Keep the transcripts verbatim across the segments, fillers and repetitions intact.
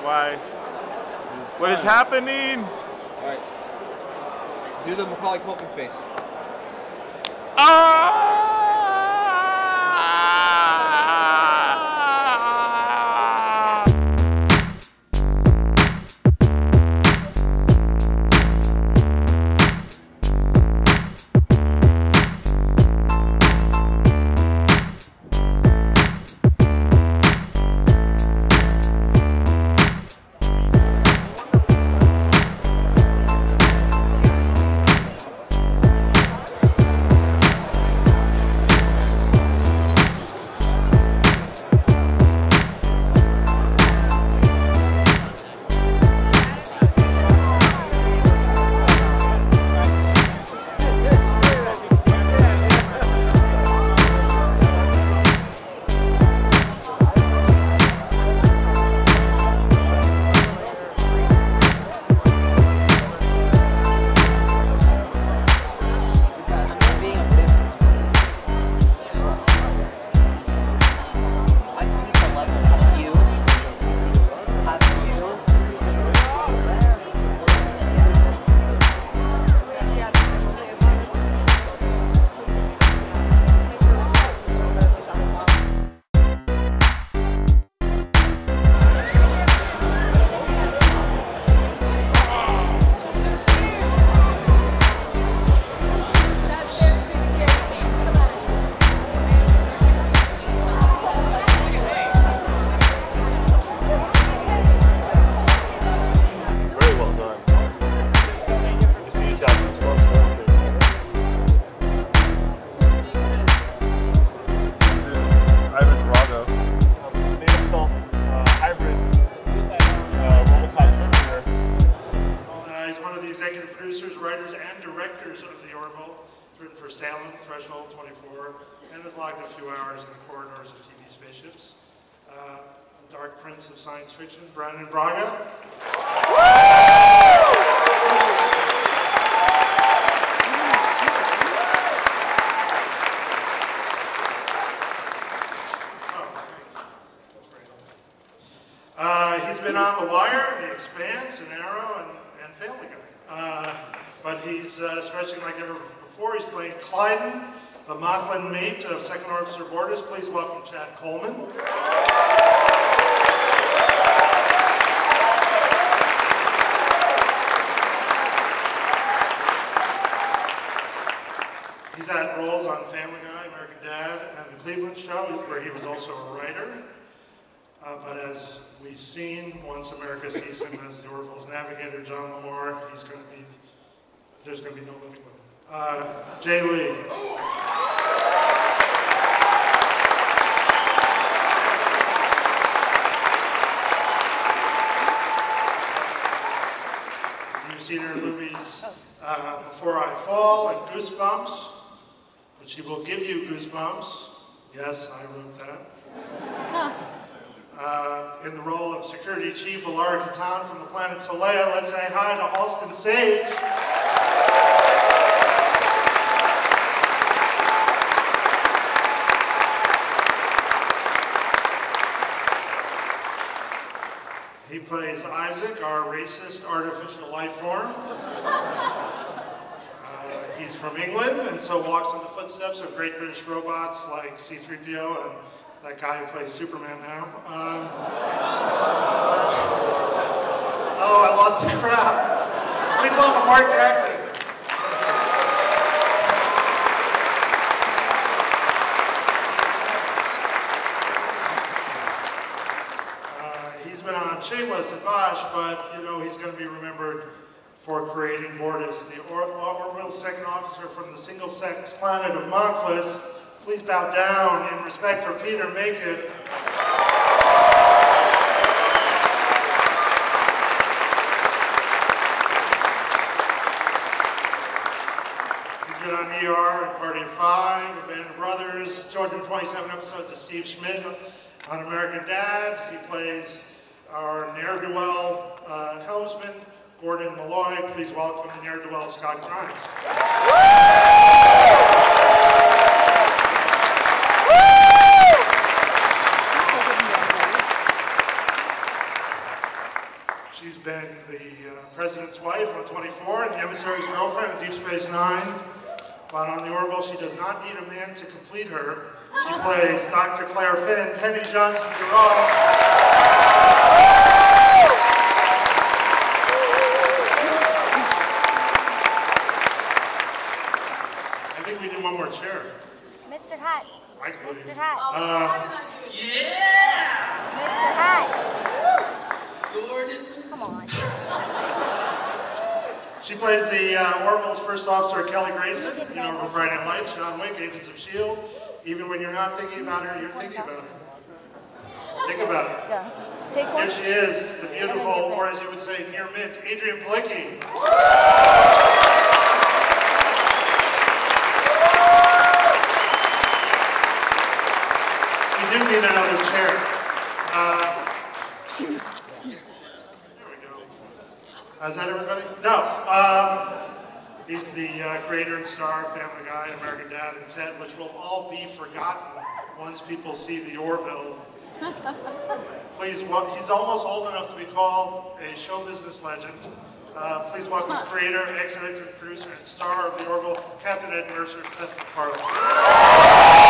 Why? What is happening? All right. Do the Macaulay Culkin face. Ah! Writers and directors of the Orville. It's written for Salem, Threshold twenty-four, and has logged a few hours in the corridors of T V spaceships. Uh, the Dark Prince of Science Fiction, Brandon Braga. Uh, he's been on The Wire, The Expanse, and Arrow, and, and Family Guy. Uh, but he's uh, stretching like never before. He's playing Clyden, the Mocklin mate of Second Officer Bordas. Please welcome Chad Coleman. He's had roles on Family Guy, American Dad, and The Cleveland Show, where he was also a writer. Uh, but as we've seen, once America sees him as the Orville's navigator, John Lamar, he's going to be, there's going to be no living with him. Uh, Jay Lee. You've seen her in movies uh, Before I Fall and Goosebumps, but she will give you goosebumps. Yes, I wrote that. Uh, in the role of Security Chief Alara Katan from the planet Solea, let's say hi to Halston Sage. He plays Isaac, our racist artificial life form. Uh, he's from England, and so walks in the footsteps of great British robots like C three P O and that guy who plays Superman now. Um, oh, I lost the crowd. Please welcome Mark Jackson. Uh, he's been on Shameless and Bosch, but you know he's going to be remembered for creating Bordas, the Or Orville second officer from the single-sex planet of Monclis. Please bow down in respect for Peter Macon. He's been on E R and Party of Five, A Band of Brothers, two hundred twenty-seven episodes of Steve Schmidt on American Dad. He plays our ne'er-do-well uh, helmsman, Gordon Malloy. Please welcome the ne'er-do-well Scott Grimes. She's been the uh, President's wife on twenty-four and the Emissary's girlfriend on Deep Space Nine. But on the Orville, she does not need a man to complete her. She plays Doctor Claire Finn, Penny Johnson Durall. I think we need one more chair. Mister Hat. Mike, Mister Hat. Uh, Yeah! Mister Hat. Gordon. Come on. She plays the uh, Orville's first officer, Kelly Grayson, you know, from Friday Night Lights, John Wick, Agents of S H I E L D. Even when you're not thinking about her, you're thinking about her. Think about it. Yeah. Take one. Here she is, the beautiful, or as you would say, near mint, Adrian Palicki. You do need another chair. Uh, there we go. Uh, is that everybody? No. Um, he's the uh, creator and star of Family Guy, American Dad, and Ted, which will all be forgotten once people see the Orville. Please, well, he's almost old enough to be called a show business legend. Uh, please welcome the creator, executive producer, and star of the Orville, Captain Ed Mercer, Seth MacFarlane.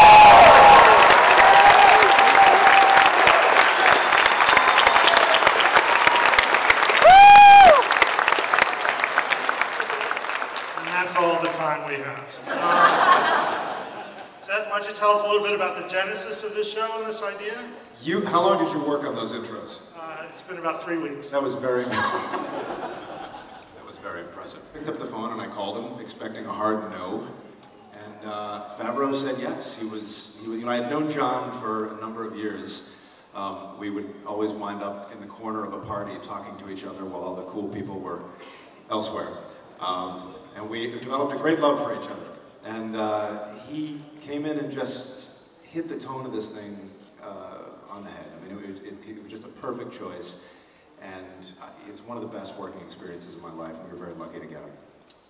All the time we have. Um, Seth, why don't you tell us a little bit about the genesis of this show and this idea? You, how long did you work on those intros? Uh, it's been about three weeks. That was very that was very impressive. Picked up the phone and I called him, expecting a hard no. And uh, Favreau said yes. He was, he was, you know, I had known John for a number of years. Um, we would always wind up in the corner of a party talking to each other while all the cool people were elsewhere. Um, and we developed a great love for each other. And uh, he came in and just hit the tone of this thing uh, on the head. I mean, it was, it, it was just a perfect choice. And it's one of the best working experiences of my life, and we were very lucky to get him.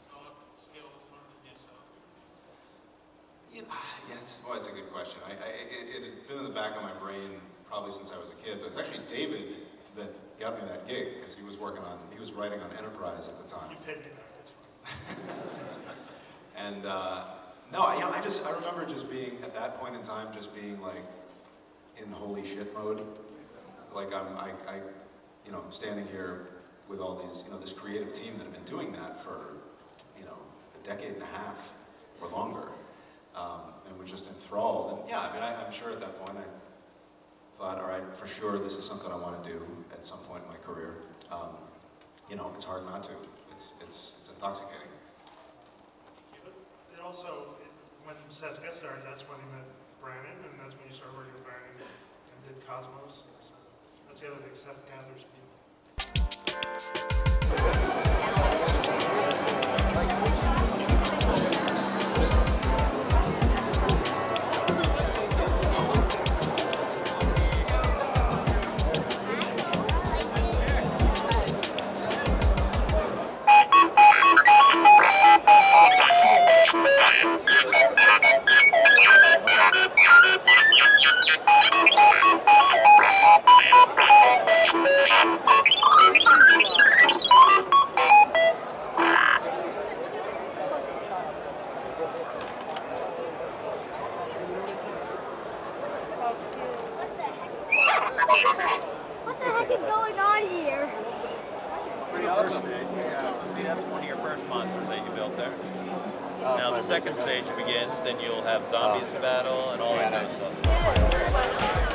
Yeah, yeah it's, oh, it's a good question. I, I, it, it had been in the back of my brain probably since I was a kid, but it was actually David that got me that gig, because he was working on, he was writing on Enterprise at the time. You paid me back, it's fine. And uh, no, I, you know, I just, I remember just being, at that point in time, just being like in holy shit mode. Like I'm, I, I, you know, standing here with all these, you know, this creative team that have been doing that for, you know, a decade and a half or longer. Um, and was just enthralled. And yeah, I mean, I, I'm sure at that point I thought, all right, for sure, this is something I want to do at some point in my career. Um, you know, it's hard not to. It's, it's, it's intoxicating. It also, it, when Seth got started, that's when he met Brandon, and that's when you started working with Brandon and did Cosmos. So that's the other thing, Seth gathers people. What the heck is going on here? Pretty awesome. Yeah. See, that's one of your first monsters that you built there. Oh, now the second stage begins, and you'll have zombies to battle and all that kind of stuff.